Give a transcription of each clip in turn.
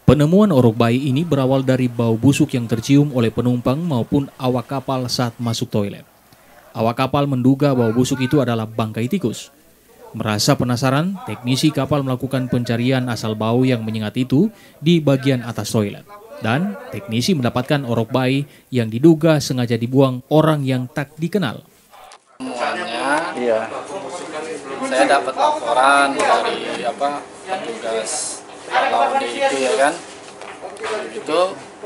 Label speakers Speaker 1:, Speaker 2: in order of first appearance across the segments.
Speaker 1: Penemuan orok bayi ini berawal dari bau busuk yang tercium oleh penumpang maupun awak kapal saat masuk toilet. Awak kapal menduga bau busuk itu adalah bangkai tikus. Merasa penasaran, teknisi kapal melakukan pencarian asal bau yang menyengat itu di bagian atas toilet. Dan teknisi mendapatkan orok bayi yang diduga sengaja dibuang orang yang tak dikenal.
Speaker 2: Semuanya, iya. Saya dapat laporan dari petugas laut itu ya kan. Itu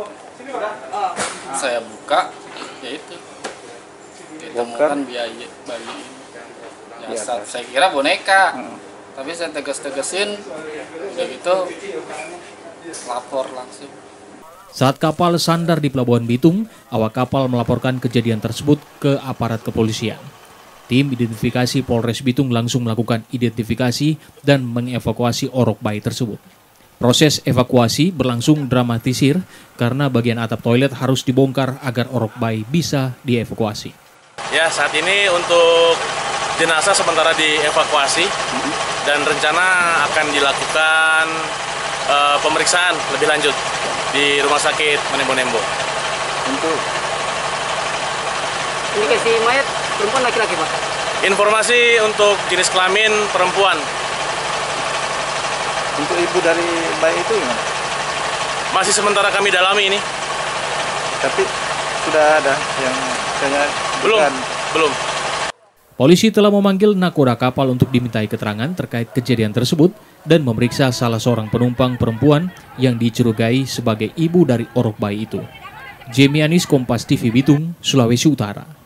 Speaker 2: saya buka, ya itu ditemukan bayi. Ya, saya kira boneka, tapi saya tegas-tegasin, udah gitu lapor langsung.
Speaker 1: Saat kapal sandar di Pelabuhan Bitung, awak kapal melaporkan kejadian tersebut ke aparat kepolisian. Tim identifikasi Polres Bitung langsung melakukan identifikasi dan mengevakuasi orok bayi tersebut. Proses evakuasi berlangsung dramatisir karena bagian atap toilet harus dibongkar agar orok bayi bisa dievakuasi.
Speaker 3: Ya, saat ini untuk jenazah sementara dievakuasi dan rencana akan dilakukan pemeriksaan lebih lanjut di Rumah Sakit Manembo-Nembo.
Speaker 4: Untuk ini kasih mayat perempuan laki-laki, Pak?
Speaker 3: Informasi untuk jenis kelamin perempuan.
Speaker 4: Untuk ibu dari bayi itu gimana?
Speaker 3: Masih sementara kami dalami ini.
Speaker 4: Tapi sudah ada yang kayaknya
Speaker 3: belum.
Speaker 1: Polisi telah memanggil nakoda kapal untuk dimintai keterangan terkait kejadian tersebut dan memeriksa salah seorang penumpang perempuan yang dicurigai sebagai ibu dari orok bayi itu. Jemi Anis, Kompas TV Bitung, Sulawesi Utara.